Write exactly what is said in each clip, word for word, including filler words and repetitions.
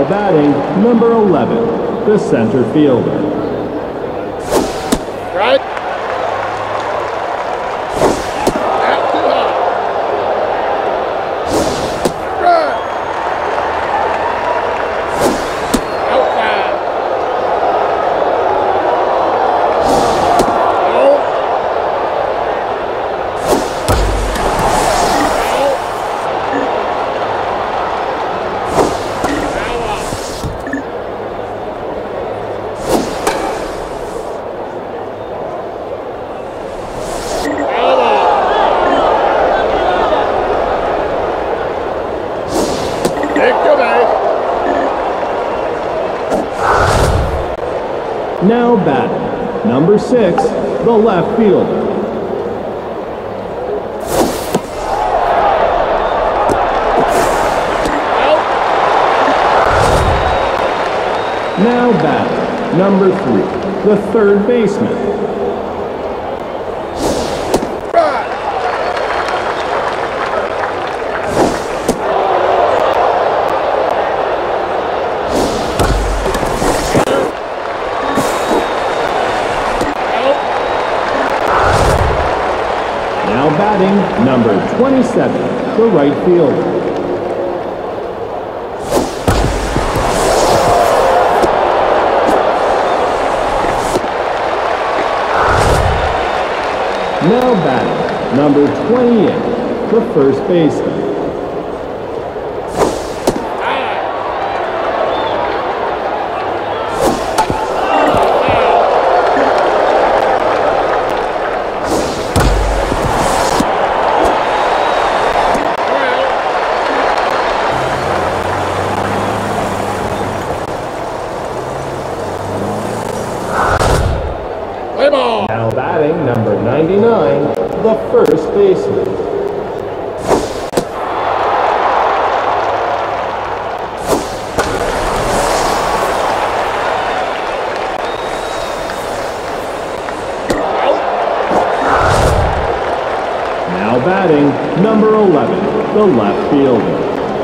batting, number eleven, the center fielder. Right. Out too high. Right. Outside. Out. Now batting, number six, the left fielder. Now batting, number three, the third baseman. Now batting, number twenty-seven, the right fielder. Now batting, number twenty-eight, the first baseman. Now batting, number ninety-nine, the first baseman. Now batting, number eleven, the left fielder.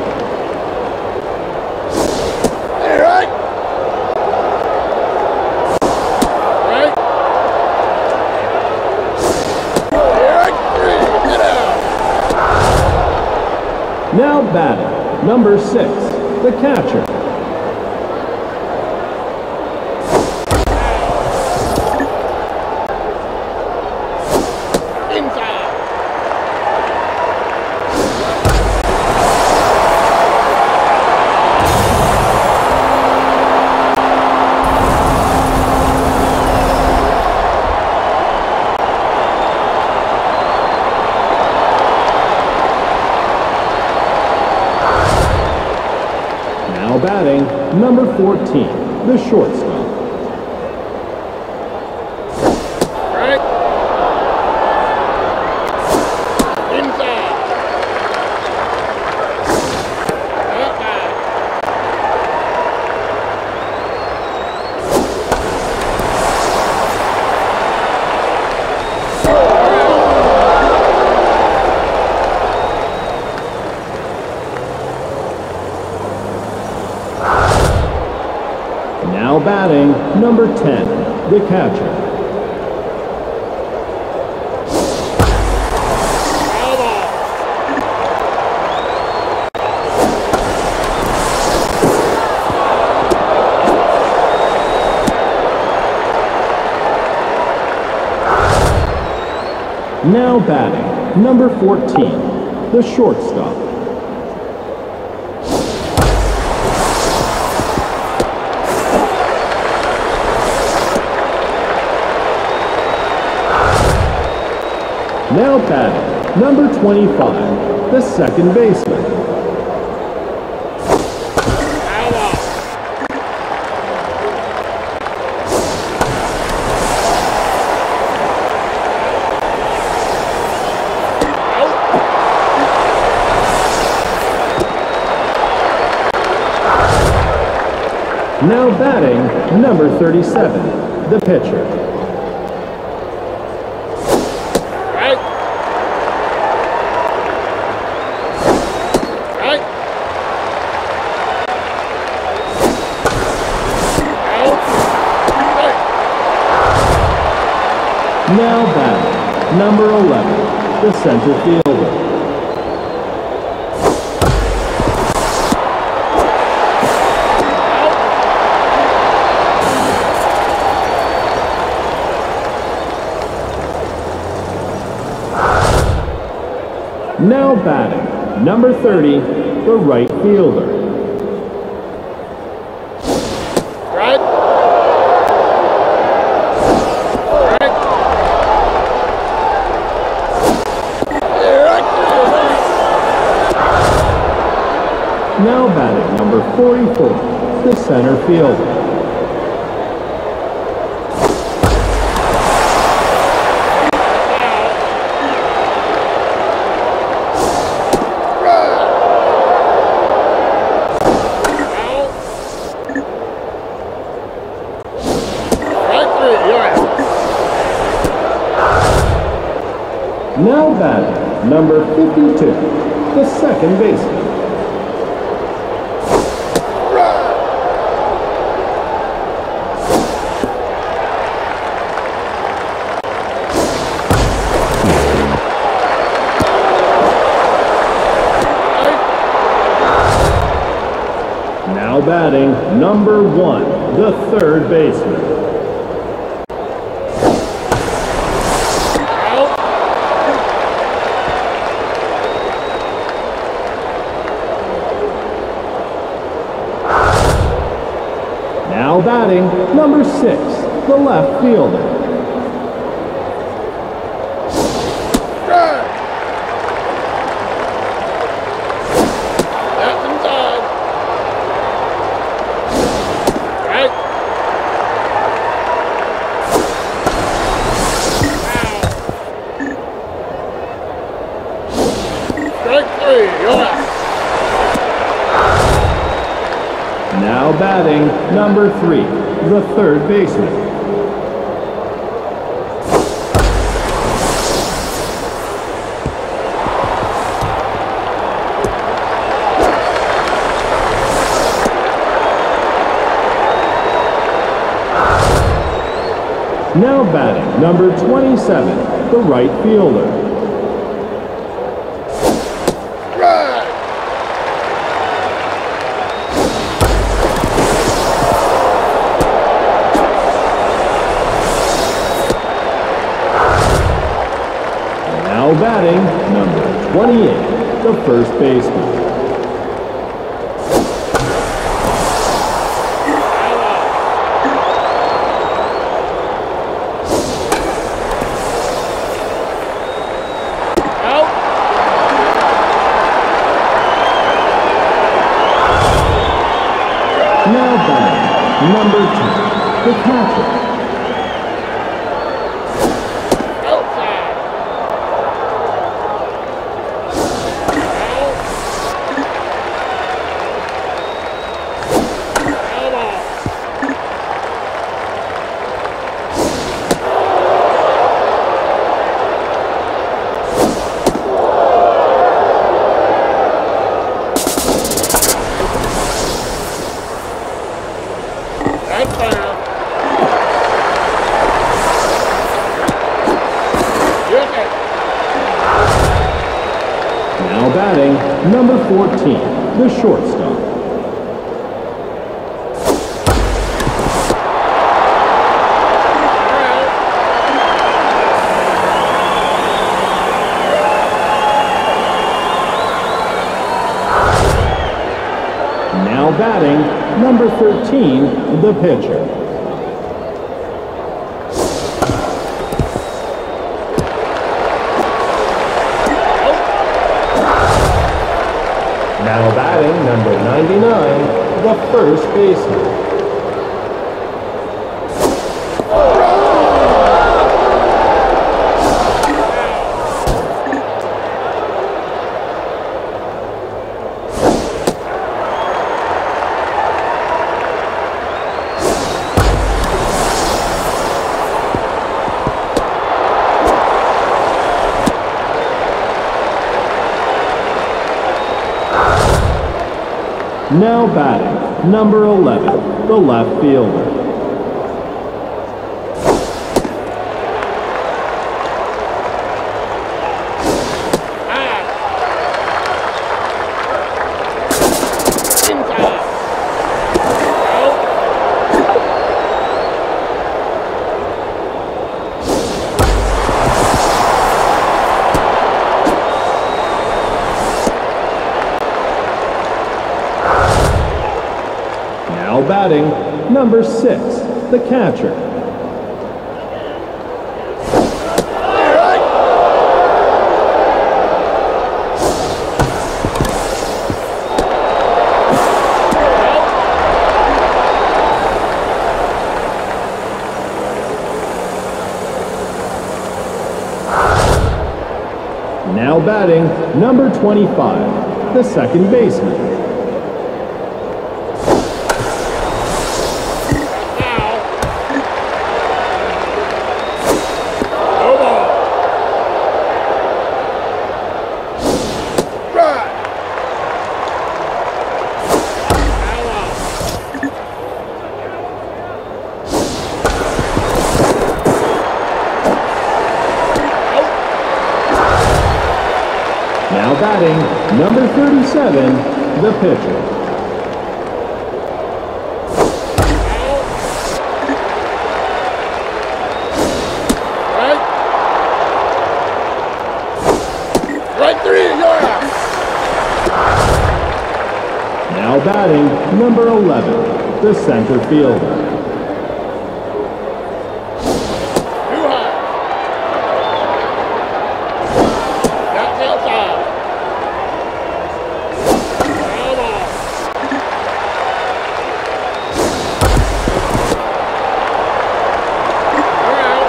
Now batting, number six, the catcher. Inside. Now batting, number fourteen, the shortstop. Right. Inside. Outside. Now batting, number ten, the catcher. Now batting, number fourteen, the shortstop. Now batting, number twenty-five, the second baseman. Now batting, number thirty-seven, the pitcher. Now batting, number eleven, the center fielder. Now batting, number thirty, the right fielder. Right. Right. Now batting, number forty-four, the center fielder. Now batting, number fifty-two, the second baseman. Now batting, number one, the third baseman. Now batting, number six, the left fielder. That's inside. Right. Wow. Strike three, you're out. Now batting, number three, the third baseman. Now batting, number twenty-seven, the right fielder. Now batting, number twenty-eight, the first baseman. Out. Now batting, number two, the catcher. That's fine. You're okay. Now batting, number fourteen, the shortstop. Now batting, number thirteen, the pitcher. Now batting, number ninety-nine, the first baseman. Now batting, number eleven, the left fielder. Now batting, number six, the catcher. Now batting, number twenty-five, the second baseman. Now batting, number thirty-seven, the pitcher. Right. Right three, you're out. Now batting, number eleven, the center fielder. Too high. That's outside. Foul ball. You're out.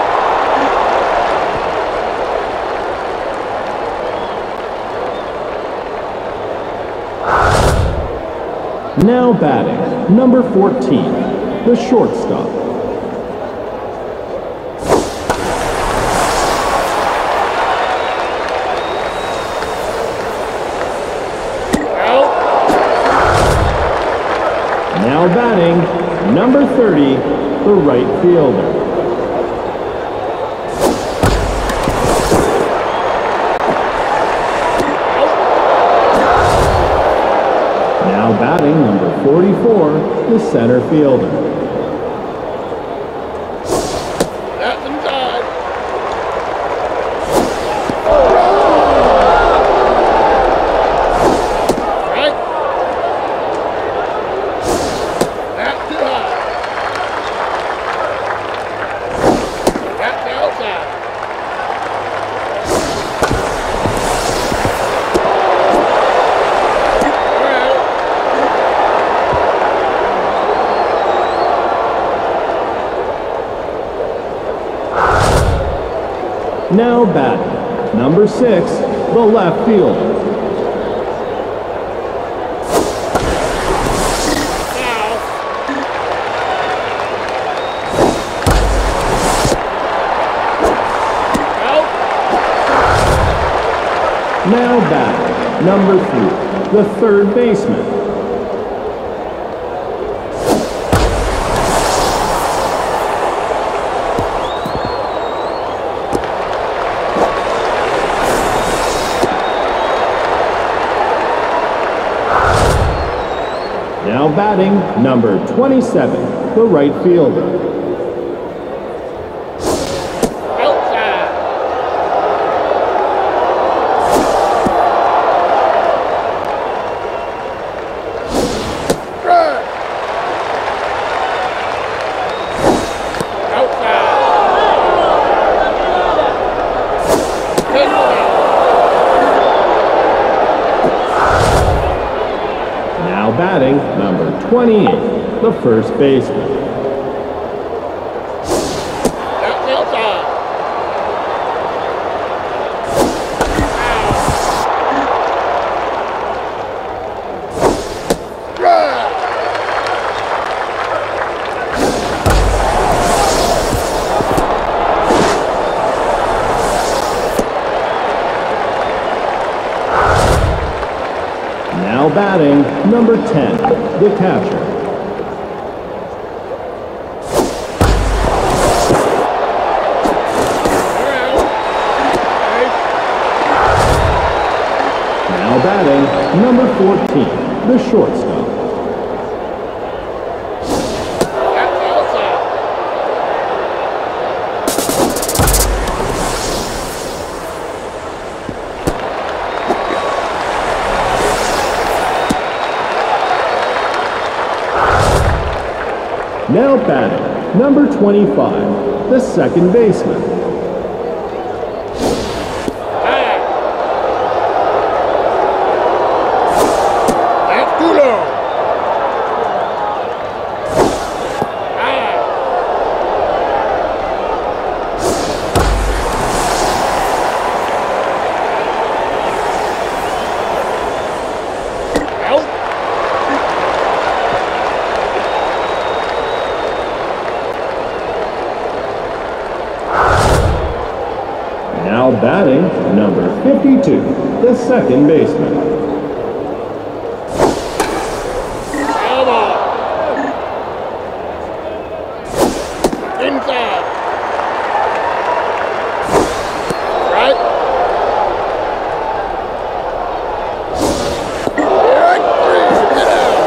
Now batting, number fourteen, the shortstop. Out. Now batting, number thirty, the right fielder. Now batting, number forty-four, the center fielder. That's inside. Right. That's too high. That's outside. You're out. Now batting, number six, the left fielder. Foul. Out. Now batting, number three, the third baseman. Now batting, number twenty-seven, the right fielder. Outside. Right. Outside. Take it out. Now batting, number twenty-eight, the first baseman. That's outside. Foul. Right. Now batting, number ten, the catcher. You're out. Eight. Now batting, number fourteen, the shortstop. That's outside. Now batting, number twenty-five, the second baseman. High. That's too low. High. Out. Now batting, number fifty-two, the second baseman. Foul ball. Inside. Right. Strike three. Get out.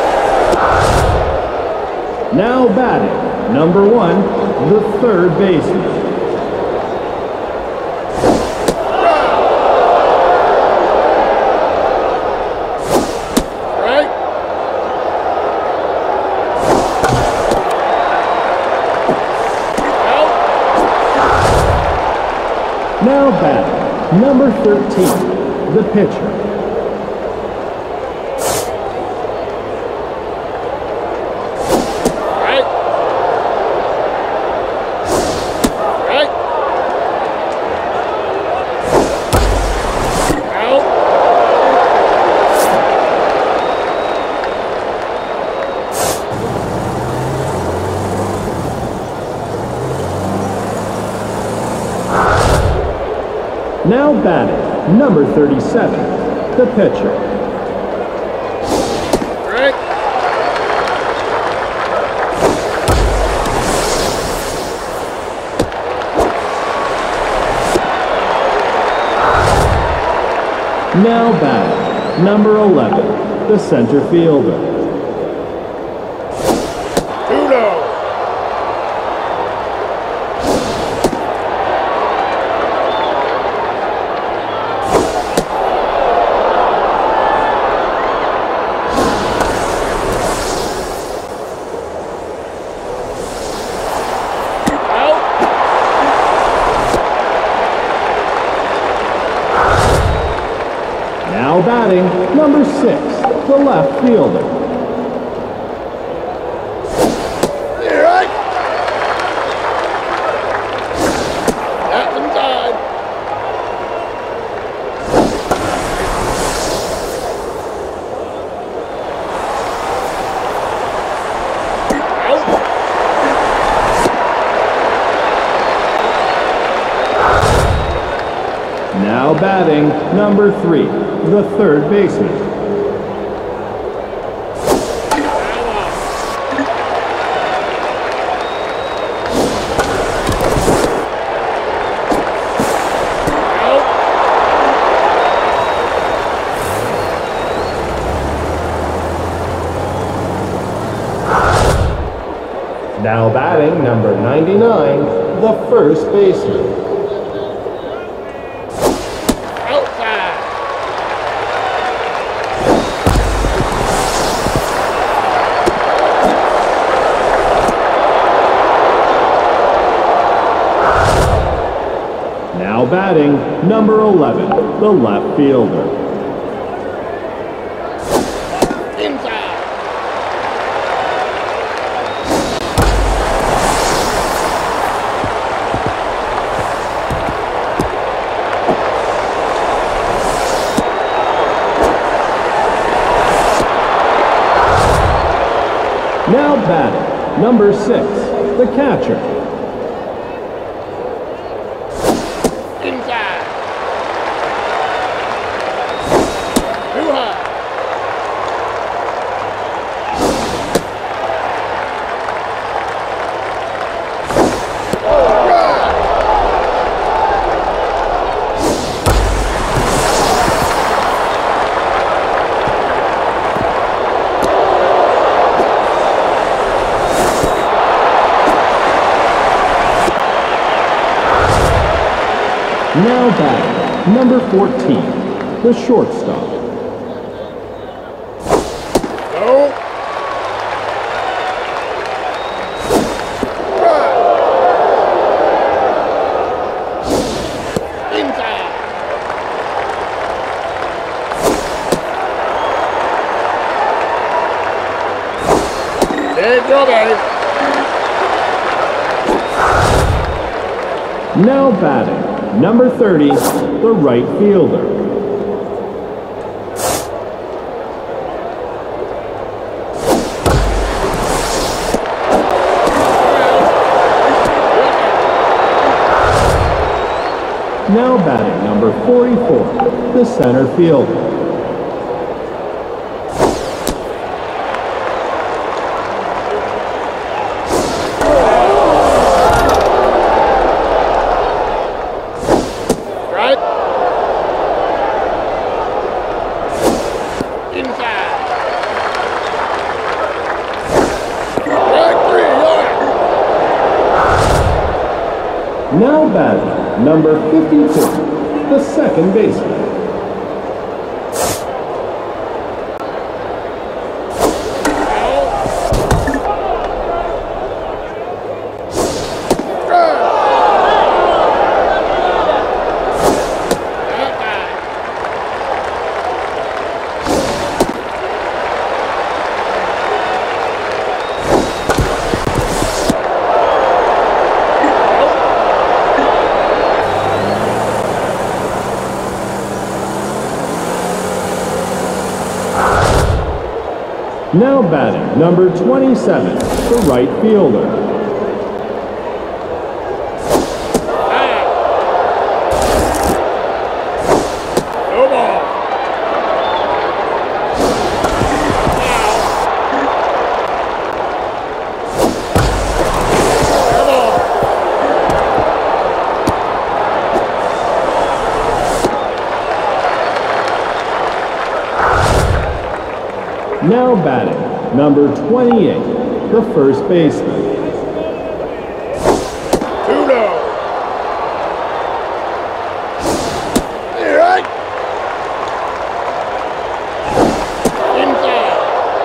Now batting, number one, the third baseman. Right. Out. Now batting, number thirteen, the pitcher. Right. Right. Out. Now batting, number thirty-seven, the pitcher. Right. Now batting, number eleven, the center fielder. Too low. Out. Now batting, number six, the left fielder. Right. That's inside. Out. Now batting, number three, the third baseman. Foul off. Out. Now batting, number ninety-nine, the first baseman. Outside. Now batting, number eleven, the left fielder. Inside. Now batting, number six, the catcher. Inside. Too high. Right. Now batting, number fourteen, the shortstop. No. There you go, baby. Now batting, number thirty, the right fielder. Now batting, number forty-four, the center fielder. Now batting, number fifty-two, the second baseman. Now batting, number twenty-seven, the right fielder. No ball. Now batting, number twenty-eight, the first baseman. Two low. All right. Inside.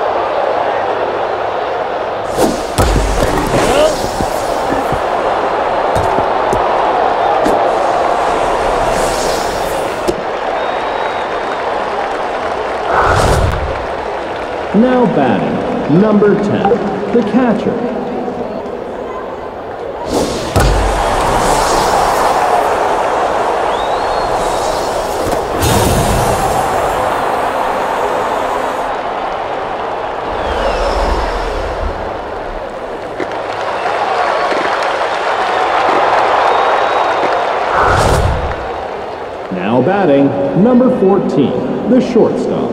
Now batting, number ten, the catcher. Now batting, number fourteen, the shortstop.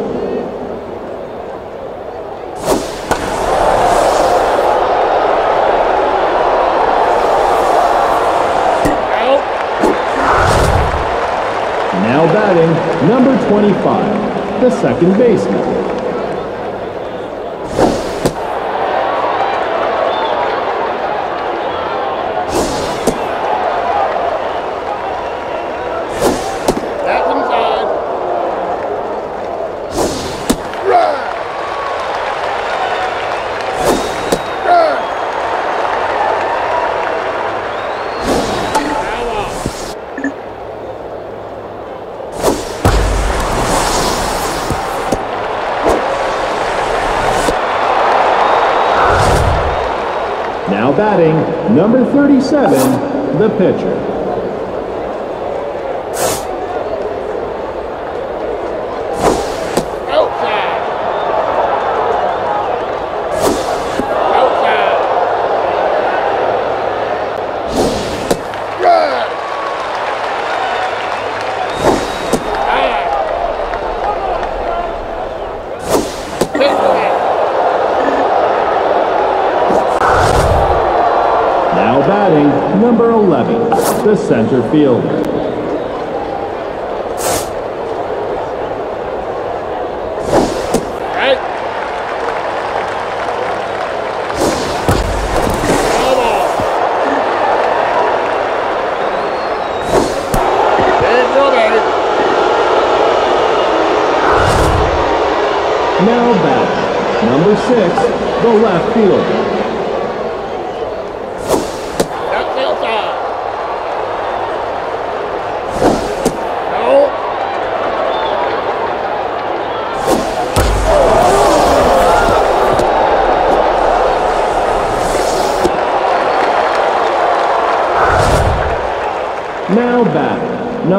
Now batting, number twenty-five, the second baseman. That's inside. Run. Run. Now off. Now batting, number thirty-seven, the pitcher. Outside. Outside. Run. High. Hit that. Now batting, number eleven, the center fielder. Right. Foul ball. There you go, baby. Now batting, number six, the left fielder. That's outside. No.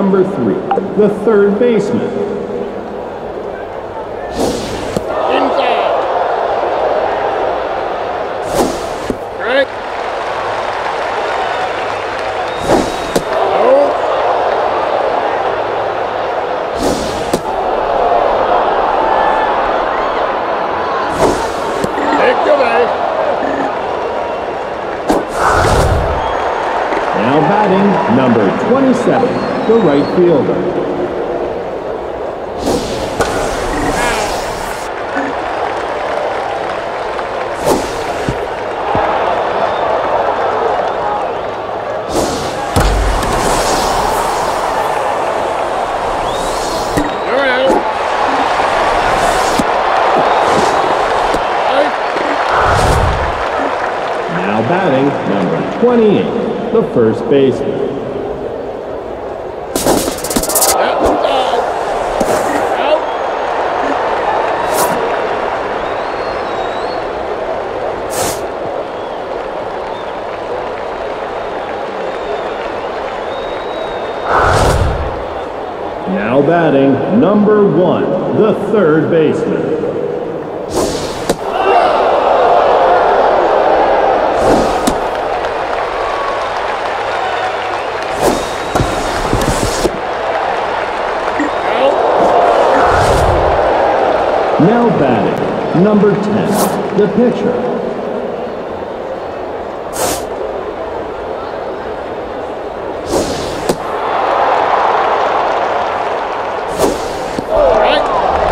number three, the third baseman. Inside. Strike. No. Take the base. Now batting, number twenty-seven, the right fielder. You're out. Strike. Now batting, number twenty-eight, the first baseman. Outside. Out. Now batting, number one, the third baseman. Out. Now batting, number ten, the pitcher. Strike.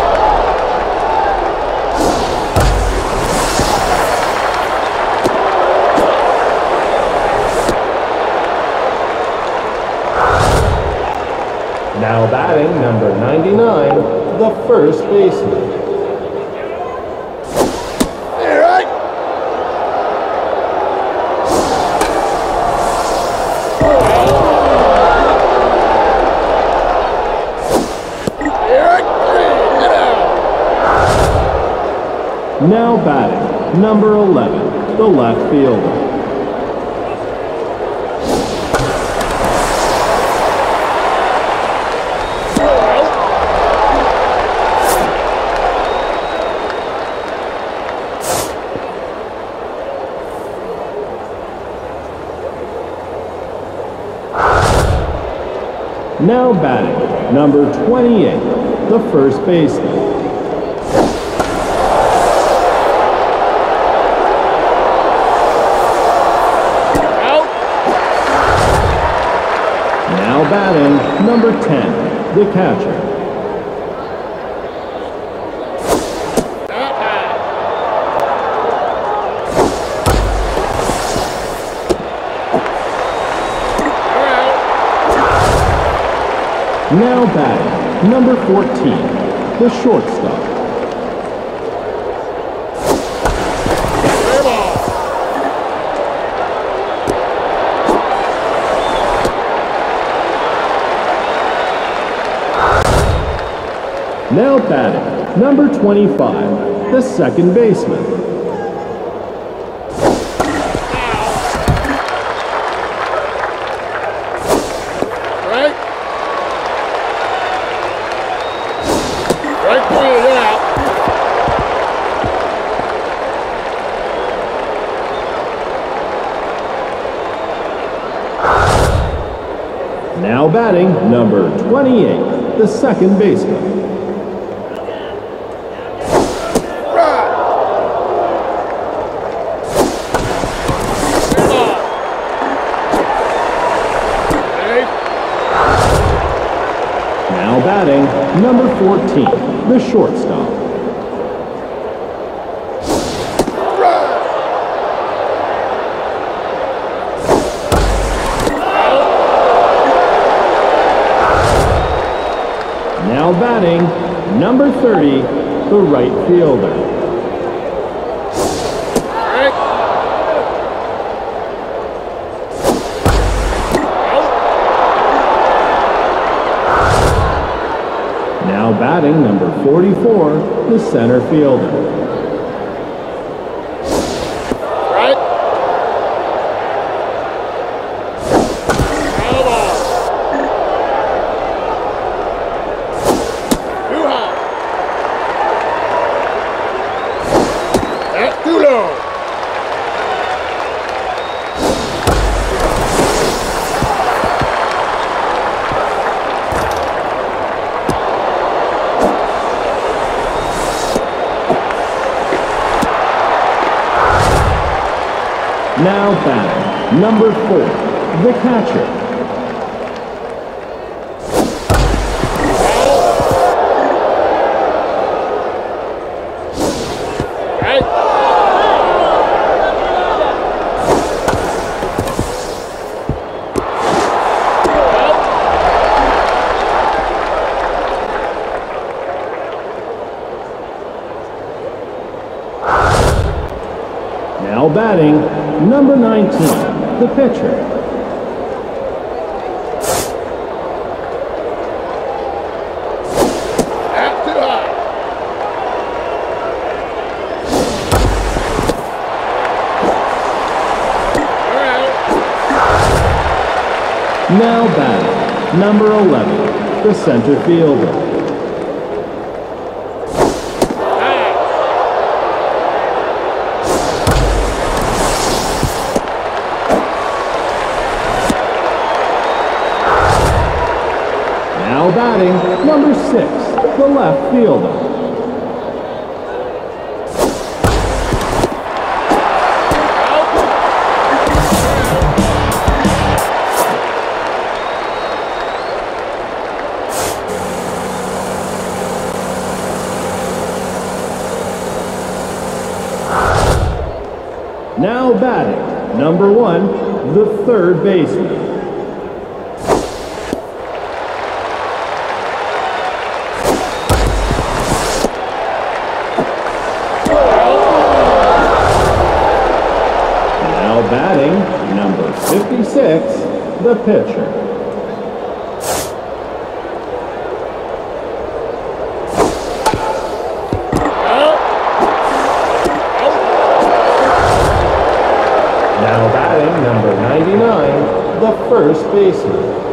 Now batting, number ninety-nine, the first baseman. You're right. You're right. Get out. Now batting, number eleven, the left fielder. Now batting, number twenty-eight, the first baseman. Out. Now batting, number ten, the catcher. Not high. You're out. Now batting, number fourteen, the shortstop. Fair ball. Now batting, number twenty-five, the second baseman. Strike. Strike three. You're out. Now batting, number twenty-eight, the second baseman. Right. Fair ball. Safe. Now batting, number fourteen, the shortstop. Right. Out. Now batting, number thirty, the right fielder. Strike. Out. Now batting, number forty-four, the center fielder. Right. Foul ball. Now batting, number four, the catcher. Now batting, number nineteen, the pitcher. Out too high. All right. Now batting, number eleven, the center fielder. Now batting, number six, the left fielder. Now batting, number one, the third baseman. Batting, number fifty-six, the pitcher. Now batting, number ninety-nine, the first baseman.